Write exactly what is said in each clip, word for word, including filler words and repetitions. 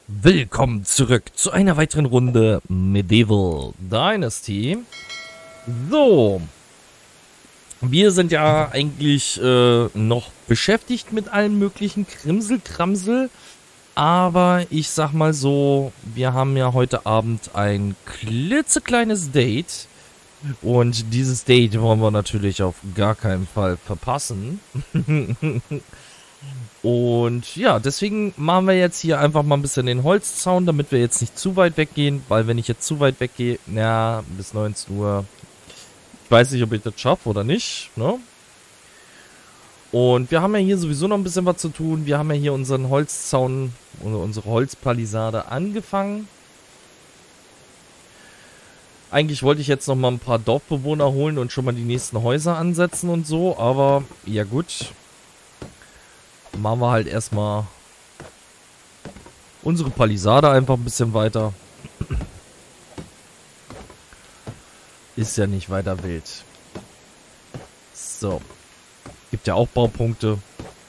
Willkommen zurück zu einer weiteren Runde Medieval Dynasty. So, wir sind ja eigentlich äh, noch beschäftigt mit allen möglichen Krimselkramsel, aber ich sag mal so, wir haben ja heute Abend ein klitzekleines Date und dieses Date wollen wir natürlich auf gar keinen Fall verpassen. Und ja, deswegen machen wir jetzt hier einfach mal ein bisschen den Holzzaun, damit wir jetzt nicht zu weit weggehen, weil wenn ich jetzt zu weit weggehe, na, bis neunzehn Uhr, ich weiß nicht, ob ich das schaffe oder nicht, ne? Und wir haben ja hier sowieso noch ein bisschen was zu tun. Wir haben ja hier unseren Holzzaun, unsere Holzpalisade angefangen. Eigentlich wollte ich jetzt noch mal ein paar Dorfbewohner holen und schon mal die nächsten Häuser ansetzen und so, aber ja gut. Machen wir halt erstmal unsere Palisade einfach ein bisschen weiter. Ist ja nicht weiter wild. So. Gibt ja auch Baupunkte.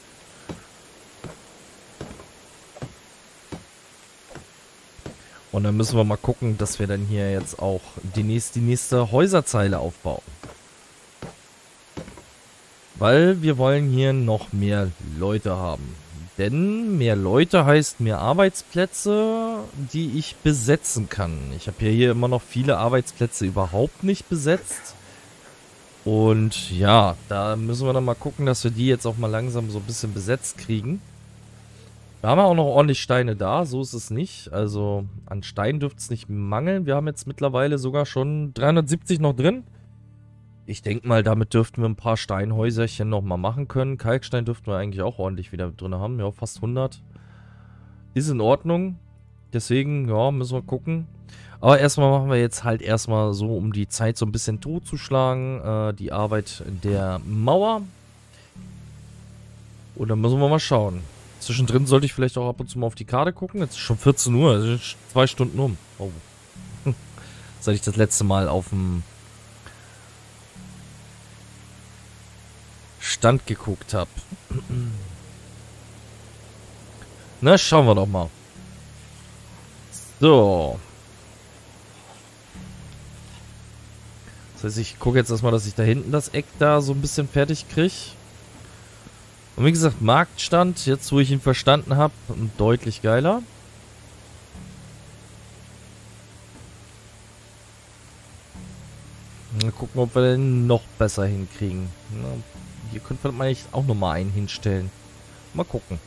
Und dann müssen wir mal gucken, dass wir dann hier jetzt auch die nächste, die nächste Häuserzeile aufbauen. Weil wir wollen hier noch mehr Leute haben. Denn mehr Leute heißt mehr Arbeitsplätze, die ich besetzen kann. Ich habe ja hier immer noch viele Arbeitsplätze überhaupt nicht besetzt. Und ja, da müssen wir dann mal gucken, dass wir die jetzt auch mal langsam so ein bisschen besetzt kriegen. Wir haben ja auch noch ordentlich Steine da, so ist es nicht. Also an Stein dürfte es nicht mangeln. Wir haben jetzt mittlerweile sogar schon dreihundertsiebzig noch drin. Ich denke mal, damit dürften wir ein paar Steinhäuserchen nochmal machen können. Kalkstein dürften wir eigentlich auch ordentlich wieder drin haben. Ja, fast hundert. Ist in Ordnung. Deswegen, ja, müssen wir gucken. Aber erstmal machen wir jetzt halt erstmal so, um die Zeit so ein bisschen totzuschlagen, äh, die Arbeit der Mauer. Und dann müssen wir mal schauen. Zwischendrin sollte ich vielleicht auch ab und zu mal auf die Karte gucken. Jetzt ist schon vierzehn Uhr, also zwei Stunden um. Oh. Seit ich das letzte Mal auf dem Stand geguckt habe. Na, schauen wir doch mal. So. Das heißt, ich gucke jetzt erstmal, dass ich da hinten das Eck da so ein bisschen fertig kriege. Und wie gesagt, Marktstand, jetzt wo ich ihn verstanden habe, deutlich geiler. Mal gucken, ob wir den noch besser hinkriegen. Na, hier könnte man eigentlich auch nochmal einen hinstellen. Mal gucken.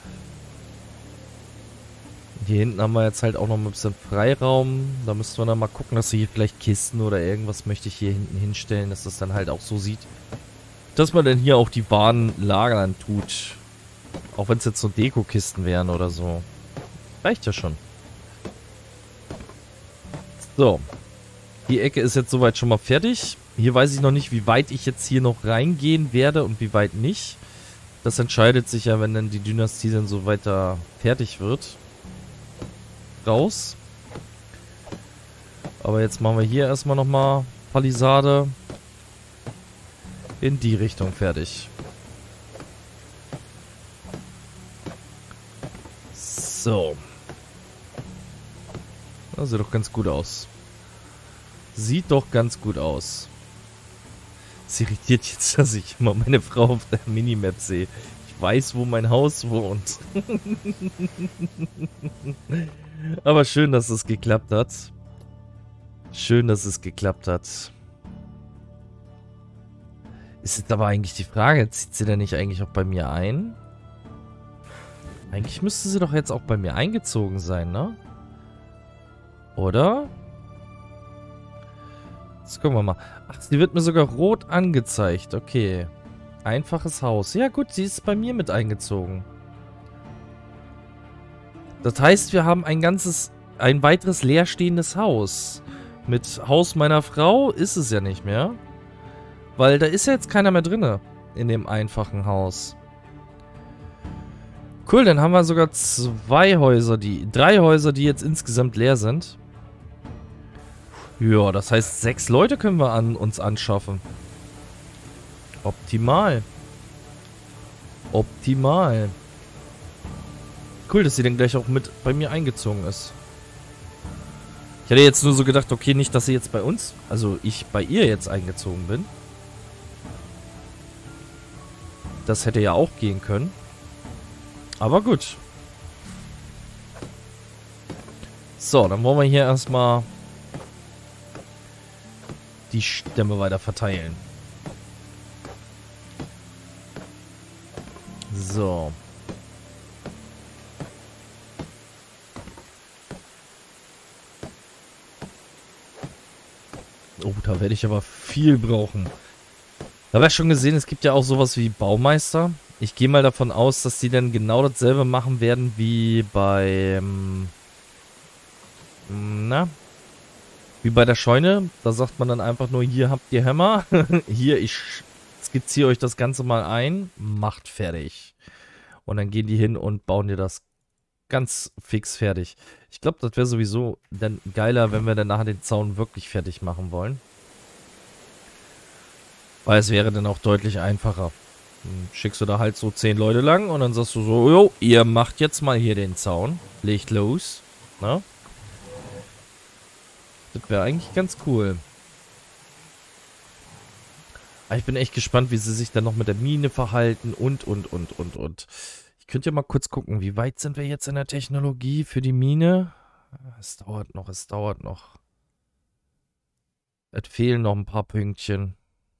Hier hinten haben wir jetzt halt auch noch ein bisschen Freiraum. Da müssen wir dann mal gucken, dass wir hier vielleicht Kisten oder irgendwas möchte ich hier hinten hinstellen, dass das dann halt auch so sieht, dass man dann hier auch die Waren lagern tut. Auch wenn es jetzt so Deko-Kisten wären oder so. Reicht ja schon. So. Die Ecke ist jetzt soweit schon mal fertig. Hier weiß ich noch nicht, wie weit ich jetzt hier noch reingehen werde und wie weit nicht. Das entscheidet sich ja, wenn dann die Dynastie dann so weiter fertig wird. Raus. Aber jetzt machen wir hier erstmal nochmal Palisade in die Richtung fertig. So. Das sieht doch ganz gut aus. Sieht doch ganz gut aus. Es irritiert jetzt, dass ich immer meine Frau auf der Minimap sehe. Ich weiß, wo mein Haus wohnt. Aber schön, dass es geklappt hat. Schön, dass es geklappt hat. Ist jetzt aber eigentlich die Frage, zieht sie denn nicht eigentlich auch bei mir ein? Eigentlich müsste sie doch jetzt auch bei mir eingezogen sein, ne? Oder? Jetzt gucken wir mal. Ach, sie wird mir sogar rot angezeigt. Okay. Einfaches Haus. Ja gut, sie ist bei mir mit eingezogen. Das heißt, wir haben ein ganzes, ein weiteres leerstehendes Haus. Mit Haus meiner Frau ist es ja nicht mehr. Weil da ist ja jetzt keiner mehr drin. In dem einfachen Haus. Cool, dann haben wir sogar zwei Häuser, die, drei Häuser, die jetzt insgesamt leer sind. Ja, das heißt, sechs Leute können wir an uns anschaffen. Optimal. Optimal. Cool, dass sie dann gleich auch mit bei mir eingezogen ist. Ich hätte jetzt nur so gedacht, okay, nicht, dass sie jetzt bei uns, also ich bei ihr jetzt eingezogen bin. Das hätte ja auch gehen können. Aber gut. So, dann wollen wir hier erstmal die Stämme weiter verteilen. So. Oh, da werde ich aber viel brauchen. Da habe ich schon gesehen, es gibt ja auch sowas wie Baumeister. Ich gehe mal davon aus, dass die dann genau dasselbe machen werden wie bei... Na? Wie bei der Scheune. Da sagt man dann einfach nur, hier habt ihr Hämmer. Hier, ich skizziere euch das Ganze mal ein. Macht fertig. Und dann gehen die hin und bauen dir das ganz fix fertig. Ich glaube, das wäre sowieso dann geiler, wenn wir dann nachher den Zaun wirklich fertig machen wollen. Weil es wäre dann auch deutlich einfacher. Dann schickst du da halt so zehn Leute lang und dann sagst du so, jo, ihr macht jetzt mal hier den Zaun. Legt los. Na? Das wäre eigentlich ganz cool. Aber ich bin echt gespannt, wie sie sich dann noch mit der Mine verhalten und, und, und, und, und. Ich könnte ja mal kurz gucken, wie weit sind wir jetzt in der Technologie für die Mine? Es dauert noch, es dauert noch. Es fehlen noch ein paar Pünktchen.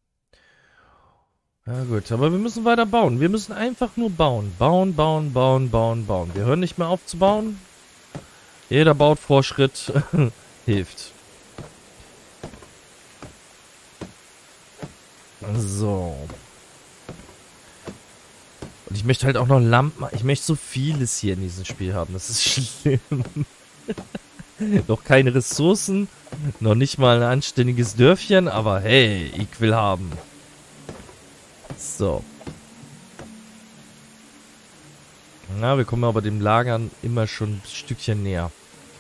Ja gut, aber wir müssen weiter bauen. Wir müssen einfach nur bauen. Bauen, bauen, bauen, bauen, bauen. Wir hören nicht mehr auf zu bauen. Jeder baut Fortschritt. Hilft. So. Und ich möchte halt auch noch Lampen. Ich möchte so vieles hier in diesem Spiel haben. Das ist schlimm. Noch keine Ressourcen. Noch nicht mal ein anständiges Dörfchen. Aber hey, ich will haben. So. Na, wir kommen aber dem Lagern immer schon ein Stückchen näher.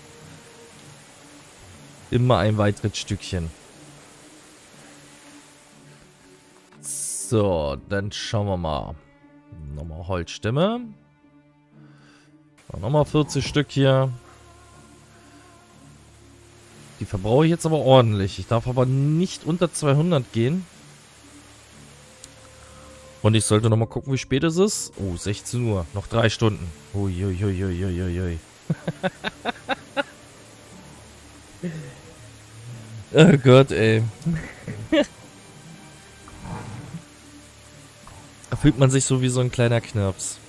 Immer ein weiteres Stückchen. So, dann schauen wir mal. Nochmal Holzstämme. Nochmal vierzig Stück hier. Die verbrauche ich jetzt aber ordentlich. Ich darf aber nicht unter zweihundert gehen. Und ich sollte nochmal gucken, wie spät es ist. Oh, sechzehn Uhr. Noch drei Stunden. Uiuiuiuiui. Oh Gott, ey. Da fühlt man sich so wie so ein kleiner Knirps.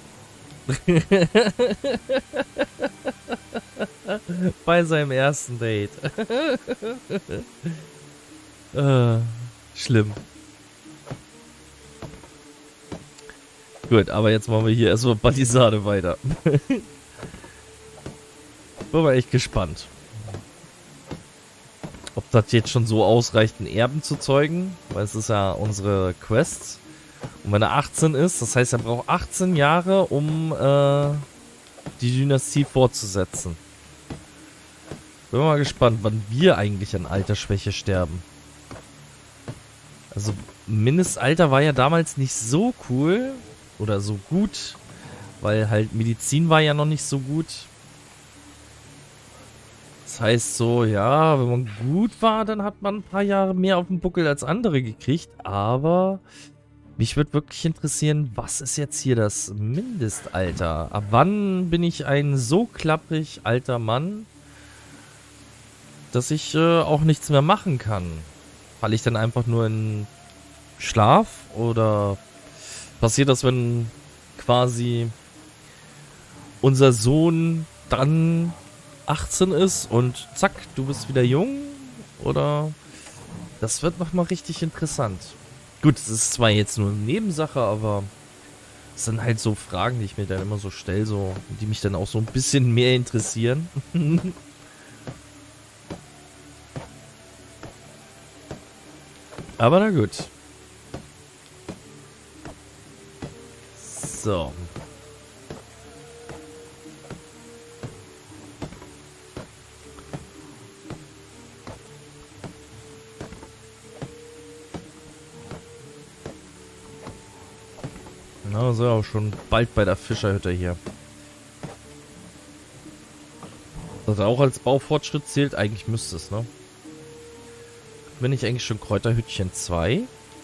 Bei seinem ersten Date. äh, schlimm. Gut, aber jetzt machen wir hier erstmal Palisade weiter. Bin mal echt gespannt. Ob das jetzt schon so ausreicht, einen Erben zu zeugen. Weil es ist ja unsere Quest. Und wenn er achtzehn ist, das heißt, er braucht achtzehn Jahre, um äh, die Dynastie fortzusetzen. Bin mal gespannt, wann wir eigentlich an Altersschwäche sterben. Also, Mindestalter war ja damals nicht so cool. Oder so gut. Weil halt Medizin war ja noch nicht so gut. Das heißt so, ja, wenn man gut war, dann hat man ein paar Jahre mehr auf dem Buckel als andere gekriegt. Aber mich würde wirklich interessieren, was ist jetzt hier das Mindestalter? Ab wann bin ich ein so klapprig alter Mann, dass ich äh, auch nichts mehr machen kann? Falle ich dann einfach nur in Schlaf? Oder passiert das, wenn quasi unser Sohn dann achtzehn ist und zack, du bist wieder jung? Oder das wird nochmal richtig interessant. Gut, es ist zwar jetzt nur eine Nebensache, aber es sind halt so Fragen, die ich mir dann immer so stelle, so, die mich dann auch so ein bisschen mehr interessieren. Aber na gut. So. Na, so auch schon bald bei der Fischerhütte hier. Das auch als Baufortschritt zählt? Eigentlich müsste es, ne? Bin ich eigentlich schon Kräuterhütchen zwei?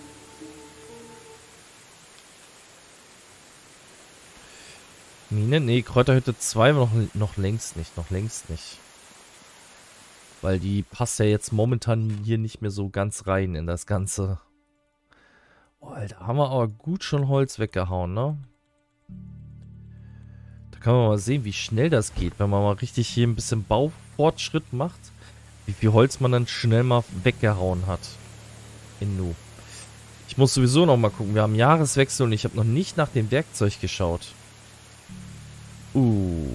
Mine? Nee, Kräuterhütte zwei noch, noch längst nicht. Noch längst nicht. Weil die passt ja jetzt momentan hier nicht mehr so ganz rein in das Ganze. Oh, Alter, haben wir aber gut schon Holz weggehauen, ne? Da kann man mal sehen, wie schnell das geht, wenn man mal richtig hier ein bisschen Baufortschritt macht. Wie viel Holz man dann schnell mal weggehauen hat. In Nu. Ich muss sowieso noch mal gucken. Wir haben Jahreswechsel und ich habe noch nicht nach dem Werkzeug geschaut. Uh.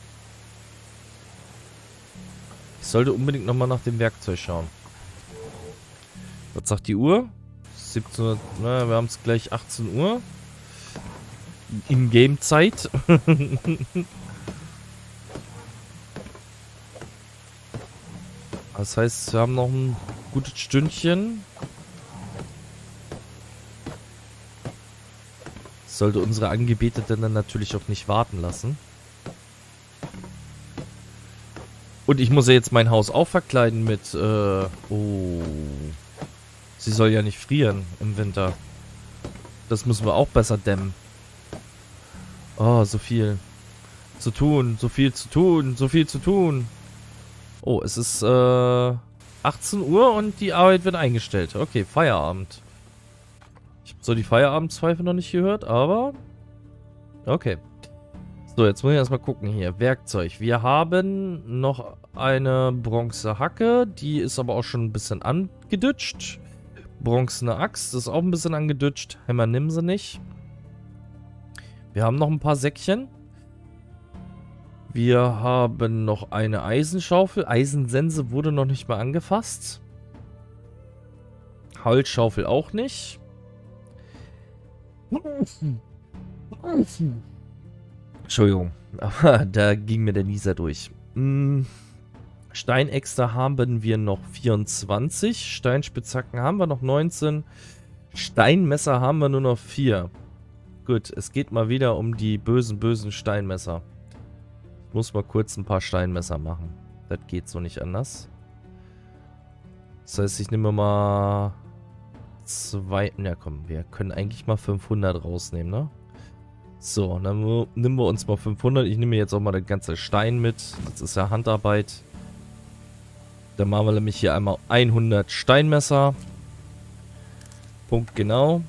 Ich sollte unbedingt noch mal nach dem Werkzeug schauen. Was sagt die Uhr? siebzehn Uhr. Na, wir haben es gleich achtzehn Uhr. In-Game-Zeit. Das heißt, wir haben noch ein gutes Stündchen. Sollte unsere Angebetete dann natürlich auch nicht warten lassen. Und ich muss ja jetzt mein Haus auch verkleiden mit, äh, oh. Sie soll ja nicht frieren im Winter. Das müssen wir auch besser dämmen. Oh, so viel zu tun, so viel zu tun, so viel zu tun. Oh, es ist, äh, achtzehn Uhr und die Arbeit wird eingestellt. Okay, Feierabend. Ich habe so die Feierabendzweifel noch nicht gehört, aber okay. So, jetzt muss ich erstmal gucken hier. Werkzeug. Wir haben noch eine Bronzehacke. Die ist aber auch schon ein bisschen angedütscht. Bronzene Axt ist auch ein bisschen angedütscht. Hämmer nimm sie nicht. Wir haben noch ein paar Säckchen. Wir haben noch eine Eisenschaufel. Eisensense wurde noch nicht mal angefasst. Holzschaufel auch nicht. Entschuldigung, aber da ging mir der Nieser durch. Hm. Steinäxte haben wir noch vierundzwanzig. Steinspitzhacken haben wir noch neunzehn. Steinmesser haben wir nur noch vier. Gut, es geht mal wieder um die bösen, bösen Steinmesser. Ich muss mal kurz ein paar Steinmesser machen. Das geht so nicht anders. Das heißt, ich nehme mal zwei... Ja komm, wir können eigentlich mal fünfhundert rausnehmen, ne? So, dann nehmen wir uns mal fünfhundert. Ich nehme jetzt auch mal den ganzen Stein mit. Das ist ja Handarbeit. Dann machen wir nämlich hier einmal hundert Steinmesser. Punkt genau.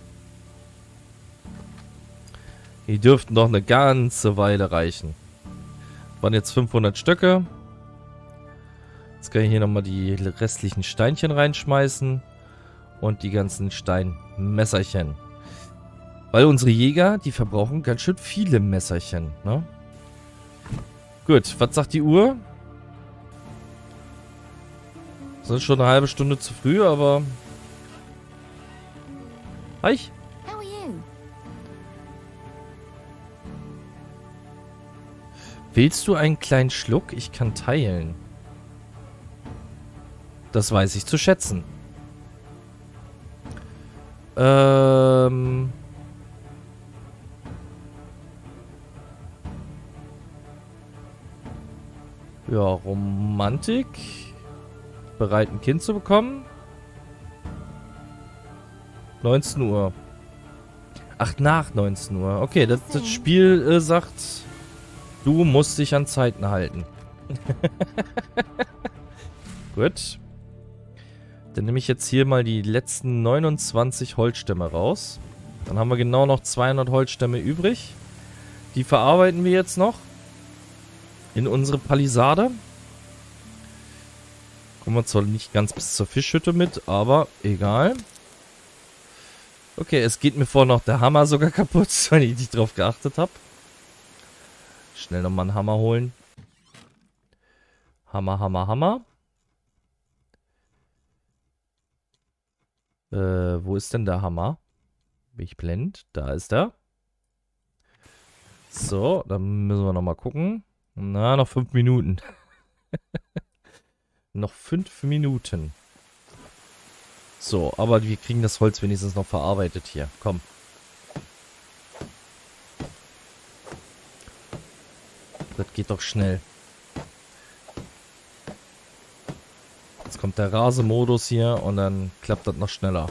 Die dürften doch eine ganze Weile reichen. Waren jetzt fünfhundert Stöcke. Jetzt kann ich hier nochmal die restlichen Steinchen reinschmeißen. Und die ganzen Steinmesserchen. Weil unsere Jäger, die verbrauchen ganz schön viele Messerchen, ne? Gut, was sagt die Uhr? Das ist schon eine halbe Stunde zu früh, aber... Hi. How are you? Willst du einen kleinen Schluck? Ich kann teilen. Das weiß ich zu schätzen. Ähm... Ja, Romantik. Bereit, ein Kind zu bekommen. neunzehn Uhr. Ach, nach neunzehn Uhr. Okay, das, das Spiel äh, sagt, du musst dich an Zeiten halten. Gut. Dann nehme ich jetzt hier mal die letzten neunundzwanzig Holzstämme raus. Dann haben wir genau noch zweihundert Holzstämme übrig. Die verarbeiten wir jetzt noch in unsere Palisade. Kommen wir zwar nicht ganz bis zur Fischhütte mit, aber egal. Okay, es geht mir vor noch der Hammer sogar kaputt, weil ich nicht drauf geachtet habe. Schnell nochmal einen Hammer holen. Hammer, Hammer, Hammer. Äh, wo ist denn der Hammer? Bin ich blind? Da ist er. So, dann müssen wir nochmal gucken. Na, noch fünf Minuten. Noch fünf Minuten. So, aber wir kriegen das Holz wenigstens noch verarbeitet hier. Komm. Das geht doch schnell. kommt der Rasemodus hier und dann klappt das noch schneller.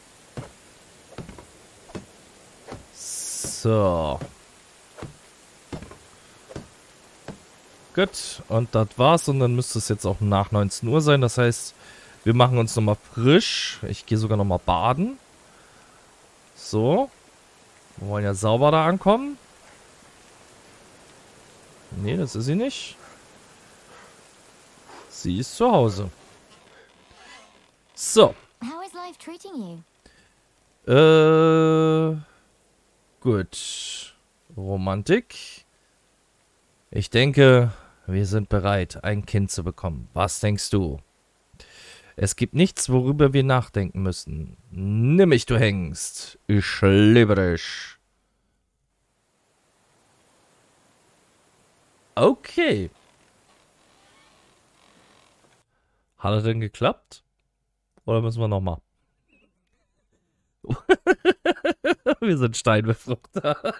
So. Gut, und das war's. Und dann müsste es jetzt auch nach neunzehn Uhr sein. Das heißt, wir machen uns nochmal frisch. Ich gehe sogar nochmal baden. So. Wir wollen ja sauber da ankommen. Nee, das ist sie nicht. Sie ist zu Hause. So. How is life treating you? Äh. Gut. Romantik. Ich denke, wir sind bereit, ein Kind zu bekommen. Was denkst du? Es gibt nichts, worüber wir nachdenken müssen. Nimm mich, du Hengst. Ich liebe dich. Okay. Hat er denn geklappt? Oder müssen wir nochmal? Wir sind Steinbefruchter.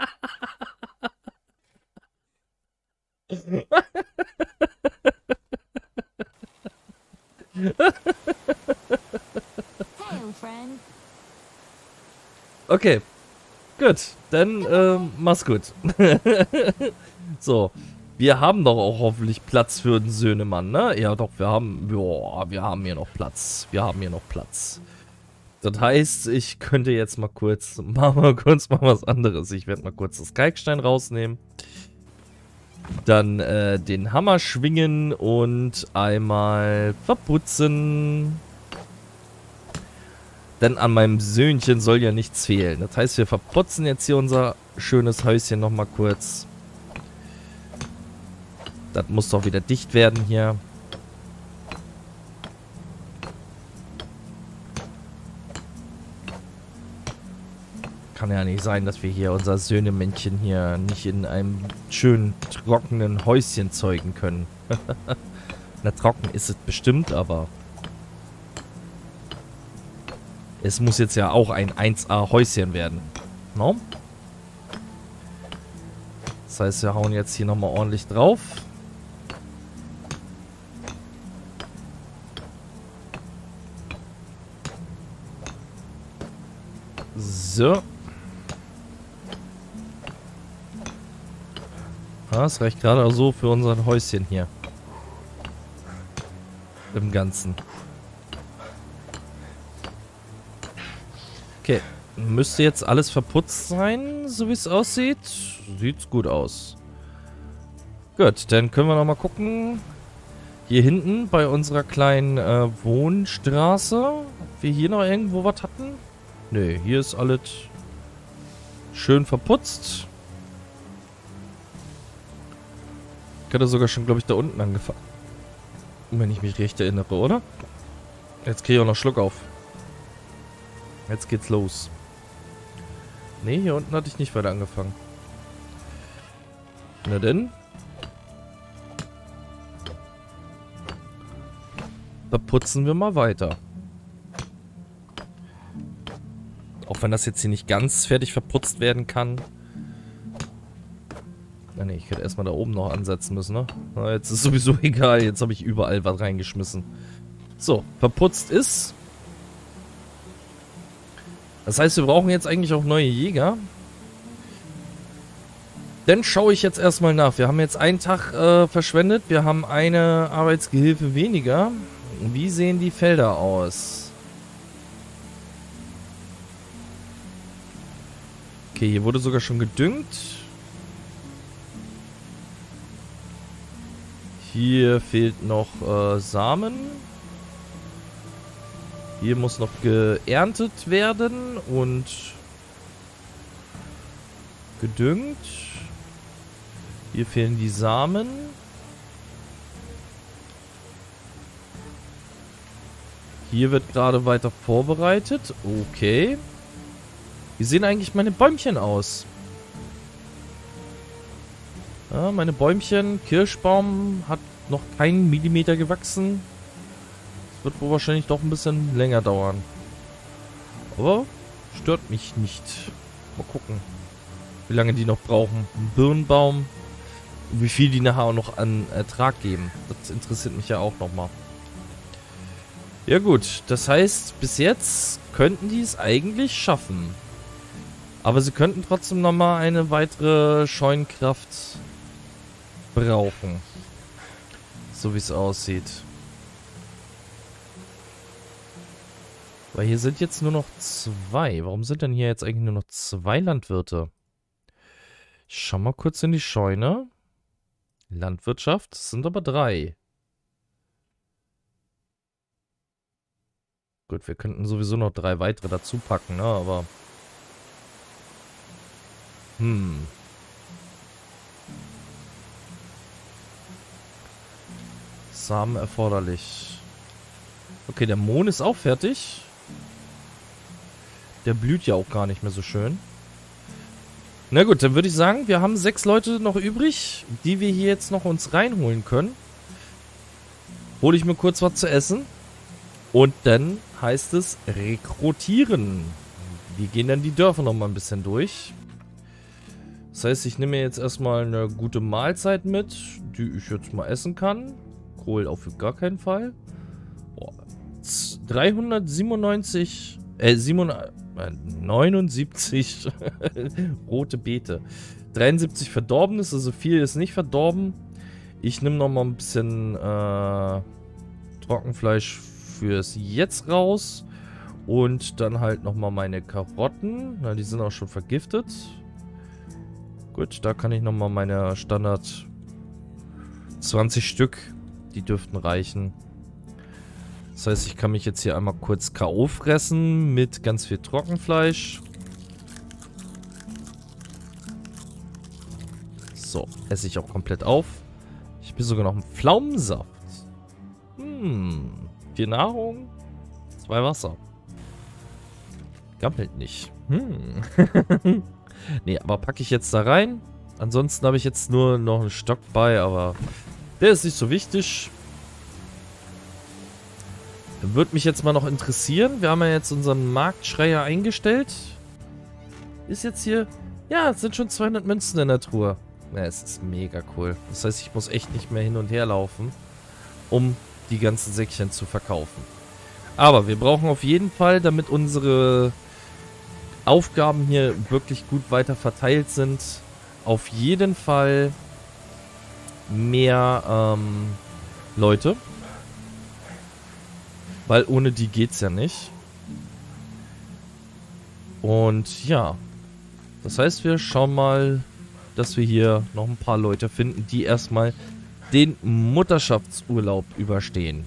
Okay, gut, dann ähm, mach's gut. So, wir haben doch auch hoffentlich Platz für den Söhnemann, ne? Ja doch, wir haben, boah, wir haben hier noch Platz. Wir haben hier noch Platz. Das heißt, ich könnte jetzt mal kurz, machen wir kurz mal was anderes. Ich werde mal kurz das Kalkstein rausnehmen. Dann äh, den Hammer schwingen und einmal verputzen. Denn an meinem Söhnchen soll ja nichts fehlen. Das heißt, wir verputzen jetzt hier unser schönes Häuschen nochmal kurz. Das muss doch wieder dicht werden hier. Kann ja nicht sein, dass wir hier unser Söhnemännchen hier nicht in einem schönen, trockenen Häuschen zeugen können. Na, trocken ist es bestimmt, aber es muss jetzt ja auch ein eins A Häuschen werden. No? Das heißt, wir hauen jetzt hier nochmal ordentlich drauf. So. Das reicht gerade auch so für unser Häuschen hier. Im Ganzen. Okay. Müsste jetzt alles verputzt sein, so wie es aussieht. Sieht's gut aus. Gut, dann können wir noch mal gucken. Hier hinten bei unserer kleinen äh, Wohnstraße. Ob wir hier noch irgendwo was hatten? Nö, hier ist alles schön verputzt. Ich hatte sogar schon, glaube ich, da unten angefangen. Wenn ich mich recht erinnere, oder? Jetzt kriege ich auch noch Schluck auf. Jetzt geht's los. Ne, hier unten hatte ich nicht weiter angefangen. Na denn? Da putzen wir mal weiter. Auch wenn das jetzt hier nicht ganz fertig verputzt werden kann. Na ne, ich hätte erstmal da oben noch ansetzen müssen, ne? Na, jetzt ist sowieso egal. Jetzt habe ich überall was reingeschmissen. So, verputzt ist. Das heißt, wir brauchen jetzt eigentlich auch neue Jäger. Dann schaue ich jetzt erstmal nach. Wir haben jetzt einen Tag äh, verschwendet. Wir haben eine Arbeitsgehilfe weniger. Wie sehen die Felder aus? Okay, hier wurde sogar schon gedüngt. Hier fehlt noch äh, Samen. Hier muss noch geerntet werden und gedüngt. Hier fehlen die Samen. Hier wird gerade weiter vorbereitet. Okay. Wie sehen eigentlich meine Bäumchen aus? Ja, meine Bäumchen, Kirschbaum hat noch keinen Millimeter gewachsen. Das wird wohl wahrscheinlich doch ein bisschen länger dauern. Aber stört mich nicht. Mal gucken, wie lange die noch brauchen. Ein Birnbaum. Wie viel die nachher auch noch an Ertrag geben. Das interessiert mich ja auch nochmal. Ja gut, das heißt, bis jetzt könnten die es eigentlich schaffen. Aber sie könnten trotzdem nochmal eine weitere Scheunenkraft brauchen. So wie es aussieht. Weil hier sind jetzt nur noch zwei. Warum sind denn hier jetzt eigentlich nur noch zwei Landwirte? Ich schau mal kurz in die Scheune. Landwirtschaft, es sind aber drei. Gut, wir könnten sowieso noch drei weitere dazu packen, ne? Aber... Hm. Samen erforderlich. Okay, der Mohn ist auch fertig. Der blüht ja auch gar nicht mehr so schön. Na gut, dann würde ich sagen, wir haben sechs Leute noch übrig, die wir hier jetzt noch uns reinholen können. Hole ich mir kurz was zu essen. Und dann heißt es rekrutieren. Wir gehen dann die Dörfer noch mal ein bisschen durch. Das heißt, ich nehme mir jetzt erstmal eine gute Mahlzeit mit, die ich jetzt mal essen kann. Kohl auf gar keinen Fall. Boah. dreihundertsiebenundneunzig, äh, neunundsiebzig rote Beete. dreiundsiebzig Verdorbenes, also viel ist nicht verdorben. Ich nehme noch mal ein bisschen äh, Trockenfleisch fürs Jetzt raus. Und dann halt noch mal meine Karotten. Na, die sind auch schon vergiftet. Gut, da kann ich noch mal meine Standard zwanzig Stück. Die dürften reichen. Das heißt, ich kann mich jetzt hier einmal kurz K O fressen mit ganz viel Trockenfleisch. So, esse ich auch komplett auf. Ich bin sogar noch einen Pflaumensaft. Hm, vier Nahrung, zwei Wasser. Gammelt nicht. Hm. Nee, aber packe ich jetzt da rein. Ansonsten habe ich jetzt nur noch einen Stock bei, aber der ist nicht so wichtig. Würde mich jetzt mal noch interessieren. Wir haben ja jetzt unseren Marktschreier eingestellt. Ist jetzt hier... Ja, es sind schon zweihundert Münzen in der Truhe. Ja, es ist mega cool. Das heißt, ich muss echt nicht mehr hin und her laufen, um die ganzen Säckchen zu verkaufen. Aber wir brauchen auf jeden Fall, damit unsere Aufgaben hier wirklich gut weiter verteilt sind, auf jeden Fall mehr ähm, Leute. Weil ohne die geht's ja nicht. Und ja. Das heißt, wir schauen mal, dass wir hier noch ein paar Leute finden, die erstmal den Mutterschaftsurlaub überstehen.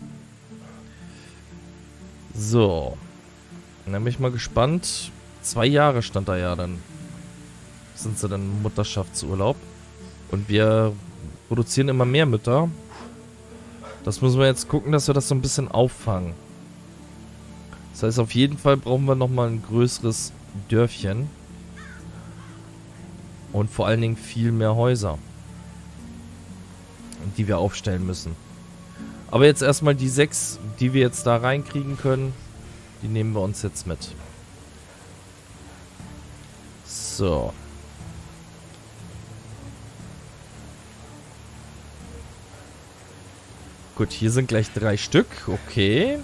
So. Dann bin ich mal gespannt. Zwei Jahre stand da ja dann. Sind sie dann im Mutterschaftsurlaub. Und wir produzieren immer mehr Mütter. Das müssen wir jetzt gucken, dass wir das so ein bisschen auffangen. Das heißt, auf jeden Fall brauchen wir nochmal ein größeres Dörfchen. Und vor allen Dingen viel mehr Häuser, die wir aufstellen müssen. Aber jetzt erstmal die sechs, die wir jetzt da reinkriegen können, die nehmen wir uns jetzt mit. So. Gut, hier sind gleich drei Stück. Okay.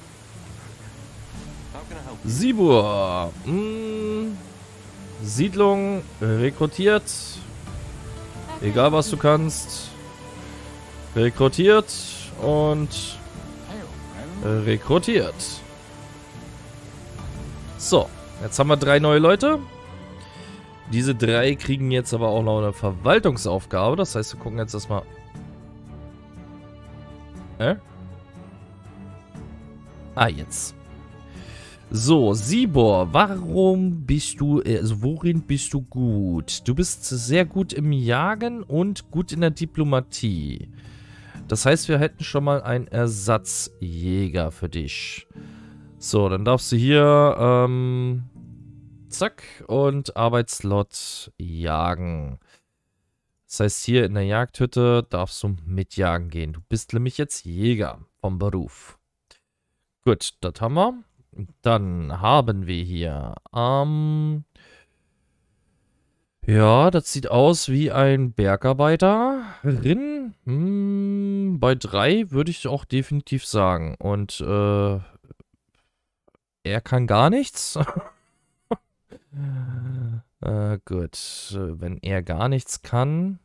Sibur. Hm. Siedlung rekrutiert. Egal was du kannst. Rekrutiert und rekrutiert. So, jetzt haben wir drei neue Leute. Diese drei kriegen jetzt aber auch noch eine Verwaltungsaufgabe. Das heißt, wir gucken jetzt erstmal. Äh? Ah, jetzt. So, Sibor, warum bist du, also worin bist du gut? Du bist sehr gut im Jagen und gut in der Diplomatie. Das heißt, wir hätten schon mal einen Ersatzjäger für dich. So, dann darfst du hier, ähm, zack, und Arbeitslot jagen. Das heißt, hier in der Jagdhütte darfst du mitjagen gehen. Du bist nämlich jetzt Jäger vom Beruf. Gut, das haben wir. Dann haben wir hier, ähm, ja, das sieht aus wie ein Bergarbeiterin. Hm, schon bei drei, würde ich auch definitiv sagen. Und äh, er kann gar nichts. äh, gut, wenn er gar nichts kann,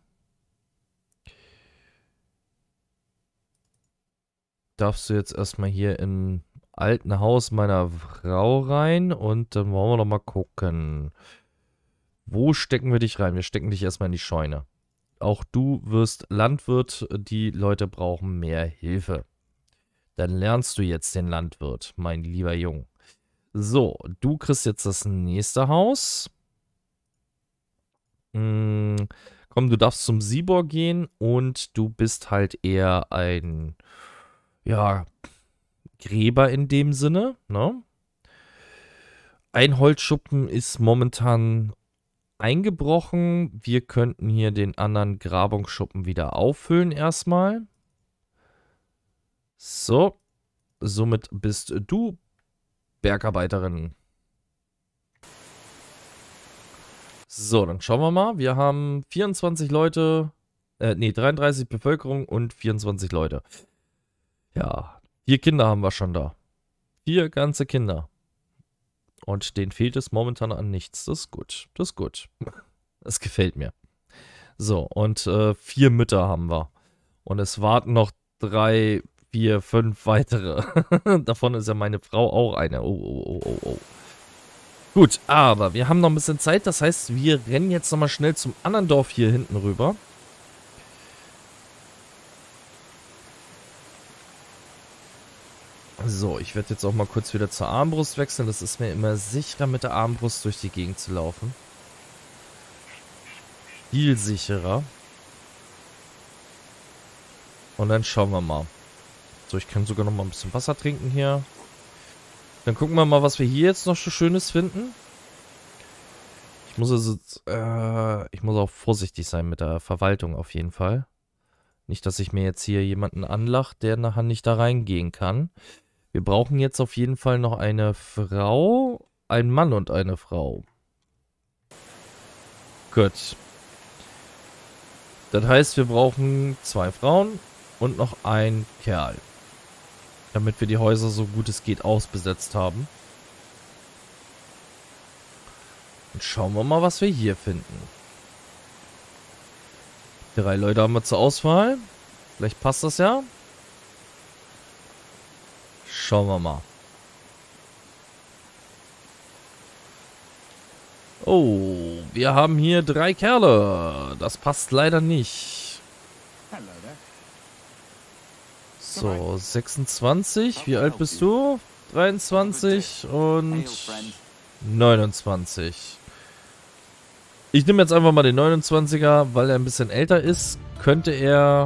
darfst du jetzt erstmal hier im alten Haus meiner Frau rein und dann wollen wir noch mal gucken. Wo stecken wir dich rein? Wir stecken dich erstmal in die Scheune. Auch du wirst Landwirt, die Leute brauchen mehr Hilfe. Dann lernst du jetzt den Landwirt, mein lieber Junge. So, du kriegst jetzt das nächste Haus. Hm, komm, du darfst zum Sibor gehen und du bist halt eher ein, ja, Gräber in dem Sinne, ne? Ein Holzschuppen ist momentan eingebrochen. Wir könnten hier den anderen Grabungsschuppen wieder auffüllen erstmal. So, somit bist du Bergarbeiterin. So, dann schauen wir mal. Wir haben vierundzwanzig Leute, äh, nee, dreiunddreißig Bevölkerung und vierundzwanzig Leute. Ja, vier Kinder haben wir schon da. Vier ganze Kinder. Und denen fehlt es momentan an nichts. Das ist gut. Das ist gut. Das gefällt mir. So, und äh, vier Mütter haben wir. Und es warten noch drei, vier, fünf weitere. Davon ist ja meine Frau auch eine. Oh, oh, oh, oh, oh. Gut, aber wir haben noch ein bisschen Zeit. Das heißt, wir rennen jetzt nochmal schnell zum anderen Dorf hier hinten rüber. So, ich werde jetzt auch mal kurz wieder zur Armbrust wechseln. Das ist mir immer sicherer, mit der Armbrust durch die Gegend zu laufen. Viel sicherer. Und dann schauen wir mal. So, ich kann sogar noch mal ein bisschen Wasser trinken hier. Dann gucken wir mal, was wir hier jetzt noch so Schönes finden. Ich muss also, äh, ich muss auch vorsichtig sein mit der Verwaltung auf jeden Fall. Nicht, dass ich mir jetzt hier jemanden anlacht, der nachher nicht da reingehen kann. Wir brauchen jetzt auf jeden Fall noch eine Frau, einen Mann und eine Frau. Gut. Das heißt, wir brauchen zwei Frauen und noch einen Kerl. Damit wir die Häuser so gut es geht ausbesetzt haben. Und schauen wir mal, was wir hier finden. Drei Leute haben wir zur Auswahl. Vielleicht passt das ja. Schauen wir mal. Oh, wir haben hier drei Kerle. Das passt leider nicht. So, sechsundzwanzig. Wie alt bist du? dreiundzwanzig und neunundzwanzig. Ich nehme jetzt einfach mal den neunundzwanziger, weil er ein bisschen älter ist. Könnte er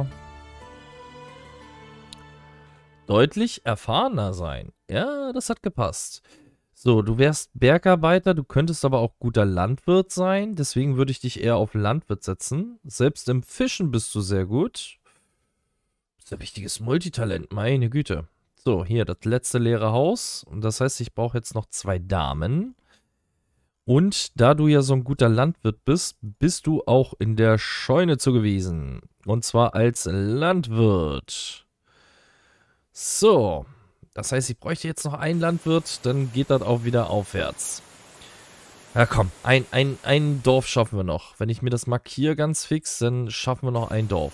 deutlich erfahrener sein. Ja, das hat gepasst. So, du wärst Bergarbeiter, du könntest aber auch guter Landwirt sein. Deswegen würde ich dich eher auf Landwirt setzen. Selbst im Fischen bist du sehr gut. Das ist ein richtiges Multitalent, meine Güte. So, hier, das letzte leere Haus. Und das heißt, ich brauche jetzt noch zwei Damen. Und da du ja so ein guter Landwirt bist, bist du auch in der Scheune zugewiesen. Und zwar als Landwirt. So, das heißt, ich bräuchte jetzt noch einen Landwirt, dann geht das auch wieder aufwärts. Ja komm, ein, ein, ein Dorf schaffen wir noch. Wenn ich mir das markiere ganz fix, dann schaffen wir noch ein Dorf.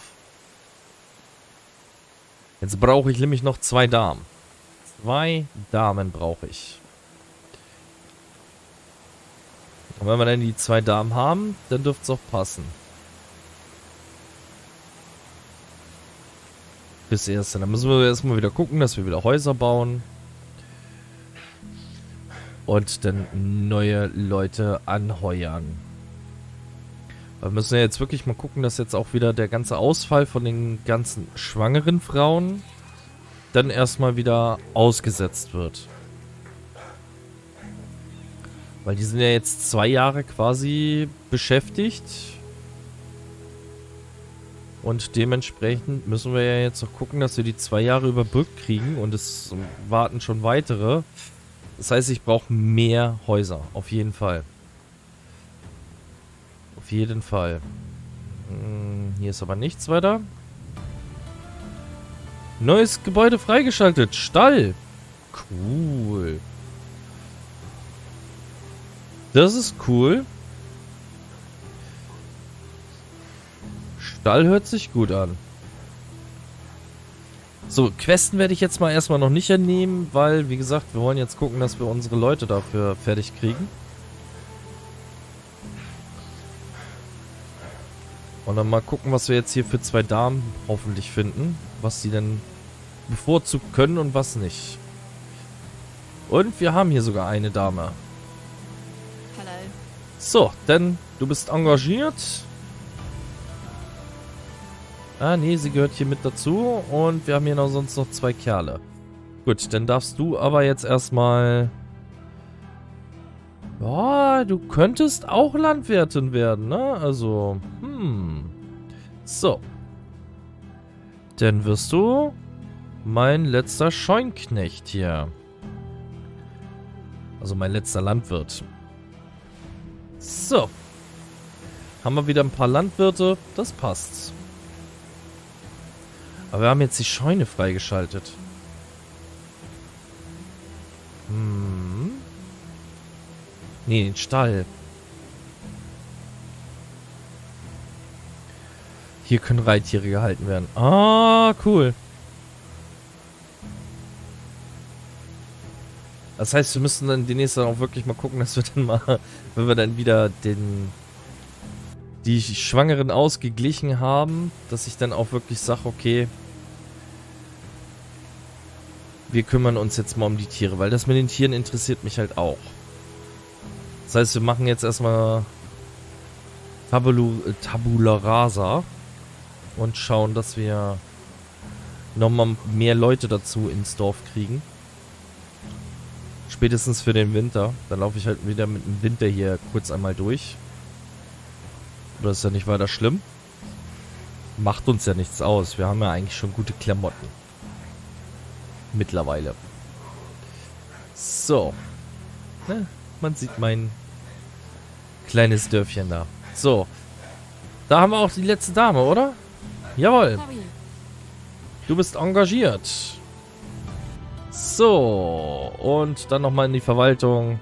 Jetzt brauche ich nämlich noch zwei Damen. Zwei Damen brauche ich. Und wenn wir dann die zwei Damen haben, dann dürfte es auch passen. Fürs Erste. Dann müssen wir erstmal wieder gucken, dass wir wieder Häuser bauen. Und dann neue Leute anheuern. Wir müssen ja jetzt wirklich mal gucken, dass jetzt auch wieder der ganze Ausfall von den ganzen schwangeren Frauen dann erstmal wieder ausgesetzt wird. Weil die sind ja jetzt zwei Jahre quasi beschäftigt. Und dementsprechend müssen wir ja jetzt noch gucken, dass wir die zwei Jahre überbrückt kriegen. Und es warten schon weitere. Das heißt, ich brauche mehr Häuser. Auf jeden Fall. Auf jeden Fall. Hm, hier ist aber nichts weiter. Neues Gebäude freigeschaltet. Stall. Cool. Das ist cool. Stall hört sich gut an. So, Questen werde ich jetzt mal erstmal noch nicht entnehmen, weil, wie gesagt, wir wollen jetzt gucken, dass wir unsere Leute dafür fertig kriegen. Und dann mal gucken, was wir jetzt hier für zwei Damen hoffentlich finden. Was sie denn bevorzugt können und was nicht. Und wir haben hier sogar eine Dame. Hello. So, denn du bist engagiert. Ah, nee, sie gehört hier mit dazu. Und wir haben hier noch sonst noch zwei Kerle. Gut, dann darfst du aber jetzt erstmal... Ja, du könntest auch Landwirtin werden, ne? Also, hm. So. Dann wirst du mein letzter Scheunknecht hier. Also mein letzter Landwirt. So. Haben wir wieder ein paar Landwirte. Das passt. Aber wir haben jetzt die Scheune freigeschaltet. Hm. Nee, den Stall. Hier können Reittiere gehalten werden. Ah, cool. Das heißt, wir müssen dann demnächst dann auch wirklich mal gucken, dass wir dann mal, wenn wir dann wieder den die Schwangeren ausgeglichen haben, dass ich dann auch wirklich sage, okay, wir kümmern uns jetzt mal um die Tiere, weil das mit den Tieren interessiert mich halt auch. Das heißt, wir machen jetzt erstmal Tabulu, Tabula Rasa und schauen, dass wir nochmal mehr Leute dazu ins Dorf kriegen. Spätestens für den Winter. Dann laufe ich halt wieder mit dem Winter hier kurz einmal durch. Das ist ja nicht weiter schlimm. Macht uns ja nichts aus. Wir haben ja eigentlich schon gute Klamotten. Mittlerweile. So. Ne, man sieht mein kleines Dörfchen da. So. Da haben wir auch die letzte Dame, oder? Jawohl. Du bist engagiert. So. Und dann nochmal in die Verwaltung.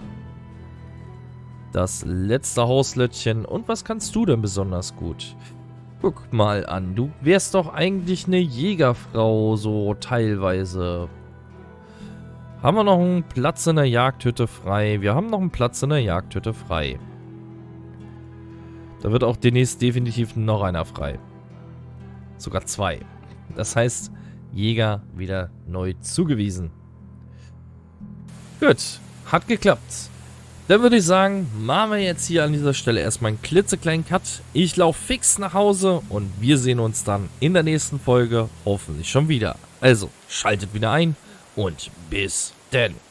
Das letzte Hauslettchen. Und was kannst du denn besonders gut? Guck mal an. Du wärst doch eigentlich eine Jägerfrau, so teilweise. Haben wir noch einen Platz in der Jagdhütte frei? Wir haben noch einen Platz in der Jagdhütte frei. Da wird auch demnächst definitiv noch einer frei. Sogar zwei. Das heißt, Jäger wieder neu zugewiesen. Gut, hat geklappt. Dann würde ich sagen, machen wir jetzt hier an dieser Stelle erstmal einen klitzekleinen Cut. Ich laufe fix nach Hause und wir sehen uns dann in der nächsten Folge hoffentlich schon wieder. Also, schaltet wieder ein und bis denn.